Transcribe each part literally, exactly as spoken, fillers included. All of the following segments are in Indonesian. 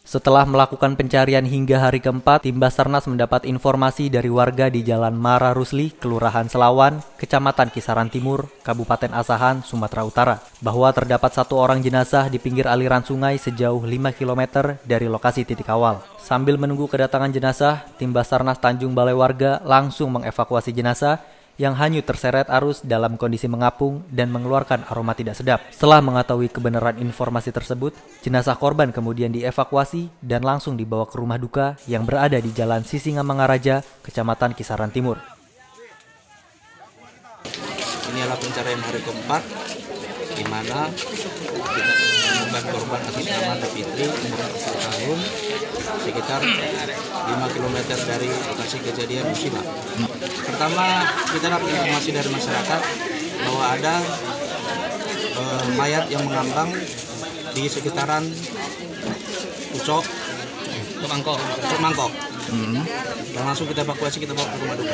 Setelah melakukan pencarian hingga hari keempat, tim Basarnas mendapat informasi dari warga di Jalan Mara Rusli, Kelurahan Selawan, Kecamatan Kisaran Timur, Kabupaten Asahan, Sumatera Utara, bahwa terdapat satu orang jenazah di pinggir aliran sungai sejauh lima kilometer dari lokasi titik awal. Sambil menunggu kedatangan jenazah, tim Basarnas Tanjung Balai Warga langsung mengevakuasi jenazah yang hanyut terseret arus dalam kondisi mengapung dan mengeluarkan aroma tidak sedap. Setelah mengetahui kebenaran informasi tersebut, jenazah korban kemudian dievakuasi dan langsung dibawa ke rumah duka yang berada di Jalan Sisingamangaraja, Kecamatan Kisaran Timur. Ini adalah pencarian hari keempat, di mana kita menemukan korban atas nama Fitri, umur empat puluh tahun, sekitar lima kilometer dari lokasi kejadian musibah. Pertama, kita dapat informasi dari masyarakat bahwa ada eh, mayat yang mengambang di sekitaran Pucok, Mangkok, Pucok Mangkok. Hmm. Dan langsung kita evakuasi, kita bawa ke rumah duka.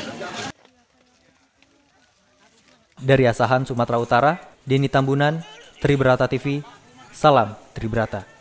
Dari Asahan, Sumatera Utara, Denny Tambunan, Tribrata T V, salam Tribrata.